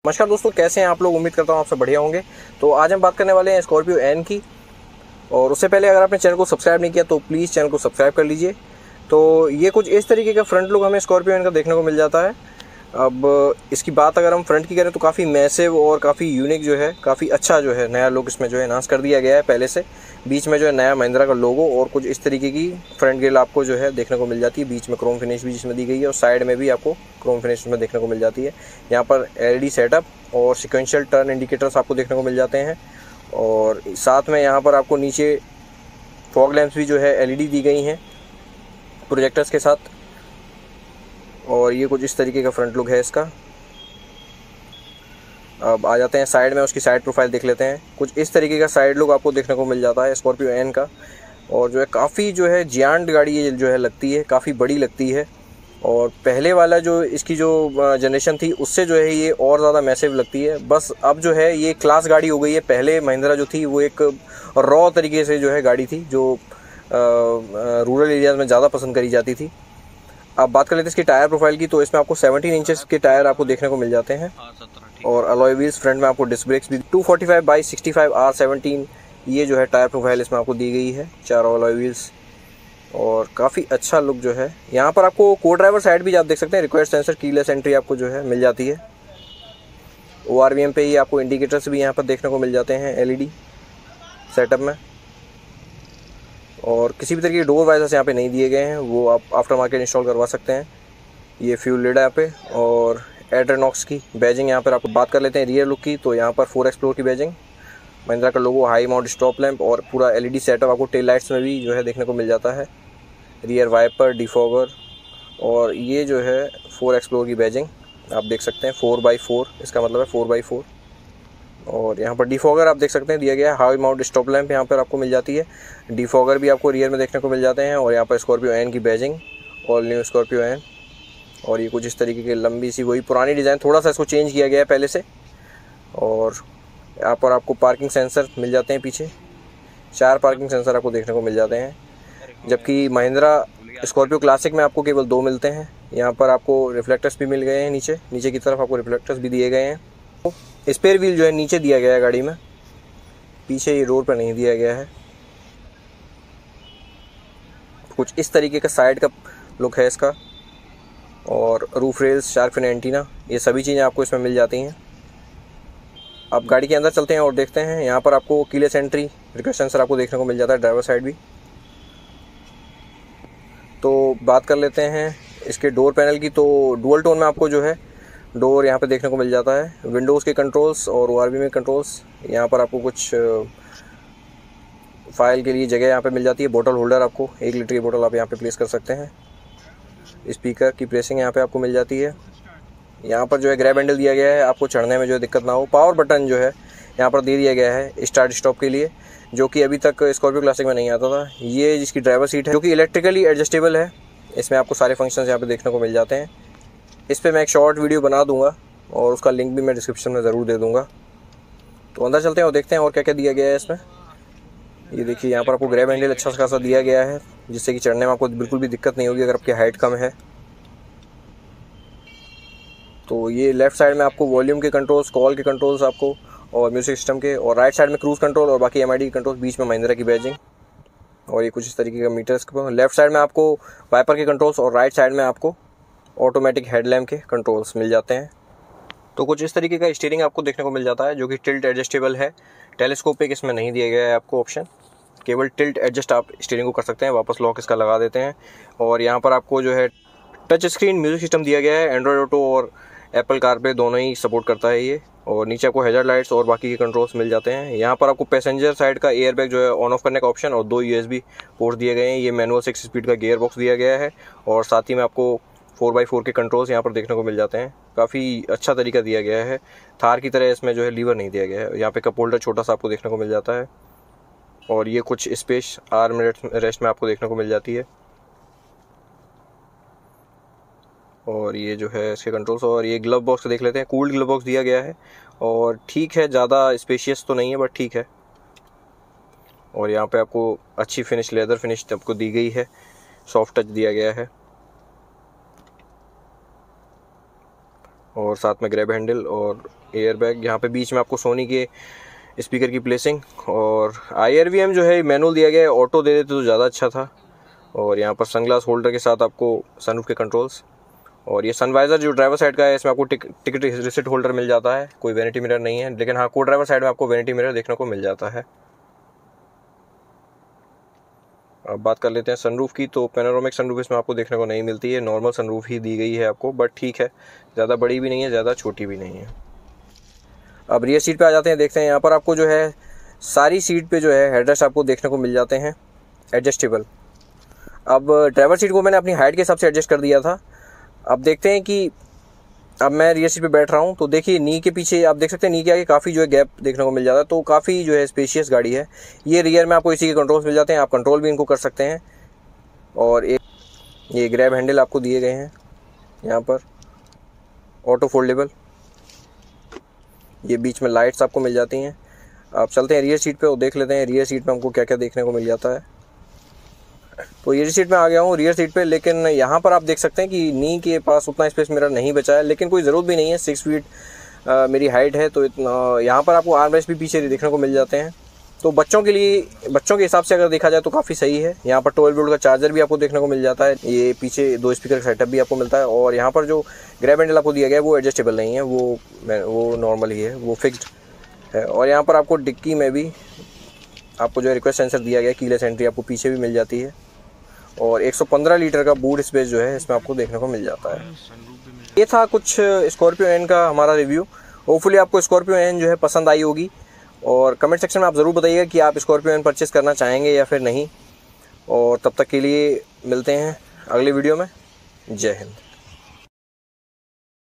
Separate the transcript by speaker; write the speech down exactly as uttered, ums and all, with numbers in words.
Speaker 1: नमस्कार दोस्तों, कैसे हैं आप लोग। उम्मीद करता हूँ आप सब बढ़िया होंगे। तो आज हम बात करने वाले हैं स्कॉर्पियो एन की। और उससे पहले अगर आपने चैनल को सब्सक्राइब नहीं किया तो प्लीज़ चैनल को सब्सक्राइब कर लीजिए। तो ये कुछ इस तरीके का फ्रंट लुक हमें स्कॉर्पियो एन का देखने को मिल जाता है। अब इसकी बात अगर हम फ्रंट की करें तो काफ़ी मैसिव और काफ़ी यूनिक जो है, काफ़ी अच्छा जो है नया लुक इसमें जो है एनहांस कर दिया गया है। पहले से बीच में जो है नया महिंद्रा का लोगो और कुछ इस तरीके की फ्रंट ग्रिल आपको जो है देखने को मिल जाती है। बीच में क्रोम फिनिश भी जिसमें दी गई है और साइड में भी आपको क्रोम फिनिश में देखने को मिल जाती है। यहाँ पर एलईडी सेटअप और सिक्वेंशियल टर्न इंडिकेटर्स आपको देखने को मिल जाते हैं। और साथ में यहाँ पर आपको नीचे फॉग लैंप्स भी जो है एलईडी दी गई हैं प्रोजेक्टर्स के साथ। और ये कुछ इस तरीके का फ्रंट लुक है इसका। अब आ जाते हैं साइड में, उसकी साइड प्रोफाइल देख लेते हैं। कुछ इस तरीके का साइड लुक आपको देखने को मिल जाता है स्कॉर्पियो एन का। और जो है काफ़ी जो है जियांट गाड़ी ये जो है लगती है, काफ़ी बड़ी लगती है। और पहले वाला जो इसकी जो जनरेशन थी उससे जो है ये और ज़्यादा मैसिव लगती है। बस अब जो है ये क्लास गाड़ी हो गई है। पहले महिंद्रा जो थी वो एक रॉ तरीके से जो है गाड़ी थी जो रूरल एरियाज़ में ज़्यादा पसंद करी जाती थी। अब बात कर लेते हैं इसकी टायर प्रोफाइल की। तो इसमें आपको सत्रह इंचेस के टायर आपको देखने को मिल जाते हैं। और अलॉय व्हील्स, फ्रंट में आपको डिस्क ब्रेक्स भी two forty five by sixty five R seventeen ये जो है टायर प्रोफाइल इसमें आपको दी गई है, चारों अलॉय व्हील्स। और काफ़ी अच्छा लुक जो है। यहाँ पर आपको को ड्राइवर साइड भी आप देख सकते हैं, रिक्वेस्ट सेंसर कीलेस एंट्री आपको जो है मिल जाती है। ओ आर वी एम पे ही आपको इंडिकेटर्स भी यहाँ पर देखने को मिल जाते हैं एलईडी सेटअप में। और किसी भी तरीके के डोर वाइजर्स यहाँ पे नहीं दिए गए हैं, वो आप आफ्टर मार्केट इंस्टॉल करवा सकते हैं। ये फ्यूल लिड है यहाँ पे। और एड्रेनॉक्स की बैजिंग यहाँ पर आपको बात कर लेते हैं रियर लुक की। तो यहाँ पर फोर एक्सप्लोर की बैजिंग, महिंद्रा का logo, high mount stop lamp और पूरा एलईडी सेटअप आपको टेल लाइट्स में भी जो है देखने को मिल जाता है। रियर वाइपर, डिफॉगर और ये जो है फोर एक्सप्लोर की बैजिंग आप देख सकते हैं। फोर बाई फोर इसका मतलब है फोर बाई फोर। और यहाँ पर डिफॉगर आप देख सकते हैं दिया गया है। हाई माउंट स्टॉप लैंप यहाँ पर आपको मिल जाती है। डिफॉगर भी आपको रियर में देखने को मिल जाते हैं। और यहाँ पर स्कॉर्पियो एन की badging, all new Scorpio N. और ये कुछ इस तरीके की लंबी सी वही पुरानी डिज़ाइन, थोड़ा सा इसको चेंज किया गया है पहले से। और यहाँ पर आपको पार्किंग सेंसर मिल जाते हैं पीछे, चार पार्किंग सेंसर आपको देखने को मिल जाते हैं। जबकि महिंद्रा स्कॉर्पियो क्लासिक में आपको केवल दो मिलते हैं। यहाँ पर आपको रिफ्लेक्टर्स भी मिल गए हैं, नीचे नीचे की तरफ आपको रिफ्लेक्टर्स भी दिए गए हैं। स्पेयर व्हील जो है नीचे दिया गया है गाड़ी में, पीछे ये रोड पर नहीं दिया गया है। कुछ इस तरीके का साइड का लुक है इसका। और roof rails, shark fin antenna, ये सभी चीज़ें आपको इसमें मिल जाती हैं। अब गाड़ी के अंदर चलते हैं और देखते हैं। यहाँ पर आपको कीलेस एंट्री, रिक्वेस्ट सेंसर आपको देखने को मिल जाता है, ड्राइवर साइड भी। तो बात कर लेते हैं इसके डोर पैनल की। तो डुअल टोन में आपको जो है डोर यहाँ पे देखने को मिल जाता है। विंडोज़ के कंट्रोल्स और ओ आर वी में कंट्रोल्स। यहाँ पर आपको कुछ फाइल के लिए जगह यहाँ पे मिल जाती है। बोतल होल्डर, आपको एक लीटर की बोतल आप यहाँ पे प्लेस कर सकते हैं। स्पीकर की प्रेसिंग यहाँ पे आपको मिल जाती है। यहाँ पर जो है ग्रैब हैंडल दिया गया है, आपको चढ़ने में जो है दिक्कत ना हो। पावर बटन जो है यहाँ पर दे दिया गया है स्टार्ट स्टॉप के लिए, जो कि अभी तक स्कॉर्पियो क्लासिक में नहीं आता था। ये जिसकी ड्राइवर सीट है जो कि इलेक्ट्रिकली एडजस्टेबल है, इसमें आपको सारे फंक्शंस यहाँ पे देखने को मिल जाते हैं। इस पर मैं एक शॉर्ट वीडियो बना दूंगा और उसका लिंक भी मैं डिस्क्रिप्शन में ज़रूर दे दूंगा। तो अंदर चलते हैं और देखते हैं और क्या क्या दिया गया है इसमें। ये देखिए यहाँ पर आपको ग्रैब हैंडल अच्छा खासा दिया गया है, जिससे कि चढ़ने में आपको बिल्कुल भी दिक्कत नहीं होगी अगर आपकी हाइट कम है। तो ये लेफ़्ट साइड में आपको वॉल्यूम के कंट्रोल्स, कॉल के कंट्रोल्स आपको और म्यूजिक सिस्टम के। और राइट साइड में क्रूज़ कंट्रोल और बाकी एम आई डी के कंट्रोल, बीच में महिंद्रा की बैजिंग। और ये कुछ इस तरीके का मीटर्स। लेफ्ट साइड में आपको वाइपर के कंट्रोल्स और राइट साइड में आपको ऑटोमेटिक हेडलैम्प के कंट्रोल्स मिल जाते हैं। तो कुछ इस तरीके का स्टीयरिंग आपको देखने को मिल जाता है, जो कि टिल्ट एडजस्टेबल है। टेलीस्कोपिक इसमें नहीं दिया गया है आपको ऑप्शन, केवल टिल्ट एडजस्ट आप स्टीयरिंग को कर सकते हैं। वापस लॉक इसका लगा देते हैं। और यहाँ पर आपको जो है टच स्क्रीन म्यूजिक सिस्टम दिया गया है। एंड्रॉयड ऑटो और एप्पल कारप्ले दोनों ही सपोर्ट करता है ये। और नीचे आपको हैजार्ड लाइट्स और बाकी के कंट्रोल्स मिल जाते हैं। यहाँ पर आपको पैसेंजर साइड का एयर बैग जो है ऑन ऑफ करने का ऑप्शन और दो यूएसबी पोर्ट दिए गए हैं। ये मैनुअल सिक्स स्पीड का गियर बॉक्स दिया गया है। और साथ ही में आपको फोर बाई फोर के कंट्रोल्स यहाँ पर देखने को मिल जाते हैं। काफ़ी अच्छा तरीका दिया गया है। थार की तरह इसमें जो है लीवर नहीं दिया गया है। यहाँ पे कप होल्डर छोटा सा आपको देखने को मिल जाता है। और ये कुछ स्पेस आर्म रेस्ट में आपको देखने को मिल जाती है। और ये जो है इसके कंट्रोल्स। और ये ग्लव बॉक्स देख लेते हैं, कूल्ड ग्लव बॉक्स दिया गया है। और ठीक है, ज़्यादा स्पेशियस तो नहीं है बट ठीक है। और यहाँ पे आपको अच्छी फिनिश, लेदर फिनिश आपको दी गई है, सॉफ्ट टच दिया गया है। और साथ में ग्रैब हैंडल और एयर बैग। यहाँ पे बीच में आपको सोनी के स्पीकर की प्लेसिंग, और आई आर वी एम जो है मैनुअल दिया गया है, ऑटो दे देते तो ज़्यादा अच्छा था। और यहाँ पर सनग्लास होल्डर के साथ आपको सनरूफ के कंट्रोल्स, और ये सनवाइज़र जो ड्राइवर साइड का है इसमें आपको टिक, टिकट रिसिट होल्डर मिल जाता है। कोई वैनिटी मिरर नहीं है, लेकिन हाँ को ड्राइवर साइड में आपको वैनिटी मिरर देखने को मिल जाता है। अब बात कर लेते हैं सनरूफ की, तो पैनोरामिक सनरूफ इसमें आपको देखने को नहीं मिलती है, नॉर्मल सनरूफ ही दी गई है आपको, बट ठीक है, ज़्यादा बड़ी भी नहीं है, ज़्यादा छोटी भी नहीं है। अब रियर सीट पे आ जाते हैं, देखते हैं यहाँ पर आपको जो है सारी सीट पे जो है हेडरेस्ट आपको देखने को मिल जाते हैं एडजस्टेबल। अब ड्राइवर सीट को मैंने अपनी हाइट के हिसाब से एडजस्ट कर दिया था। अब देखते हैं कि अब मैं रियर सीट पे बैठ रहा हूँ, तो देखिए नी के पीछे आप देख सकते हैं, नी के आगे काफ़ी जो है गैप देखने को मिल जाता है, तो काफ़ी जो है स्पेशियस गाड़ी है। ये रियर में आपको इसी के कंट्रोल्स मिल जाते हैं, आप कंट्रोल भी इनको कर सकते हैं। और एक ये ग्रैब हैंडल आपको दिए गए हैं यहाँ पर, ऑटो फोल्डेबल। ये बीच में लाइट्स आपको मिल जाती हैं। आप चलते हैं रियर सीट पे और देख लेते हैं रियर सीट पे हमको क्या क्या देखने को मिल जाता है। तो रियर सीट में आ गया हूँ रियर सीट पे, लेकिन यहाँ पर आप देख सकते हैं कि नी के पास उतना स्पेस मेरा नहीं बचा है, लेकिन कोई ज़रूरत भी नहीं है, सिक्स फीट आ, मेरी हाइट है, तो इतना यहाँ पर आपको आर्म रेस्ट भी पीछे देखने को मिल जाते हैं। तो बच्चों के लिए, बच्चों के हिसाब से अगर देखा जाए तो काफ़ी सही है। यहाँ पर ट्वेल्व वोल्ट का चार्जर भी आपको देखने को मिल जाता है, ये पीछे दो स्पीकर का सेटअप भी आपको मिलता है। और यहाँ पर जो ग्रैब हैंडल आपको दिया गया है वो एडजस्टेबल नहीं है, वो वो नॉर्मल ही है, वो फिक्स्ड है। और यहाँ पर आपको डिक्की में भी आपको जो है रिक्वेस्ट सेंसर दिया गया है, कीलेस एंट्री आपको पीछे भी मिल जाती है। और एक सौ पंद्रह लीटर का बूट स्पेस जो है इसमें आपको देखने को मिल जाता है। ये था कुछ स्कॉर्पियो एन का हमारा रिव्यू। होपफुली आपको स्कॉर्पियो एन जो है पसंद आई होगी, और कमेंट सेक्शन में आप ज़रूर बताइएगा कि आप स्कॉर्पियो एन परचेज़ करना चाहेंगे या फिर नहीं। और तब तक के लिए मिलते हैं अगले वीडियो में। जय हिंद।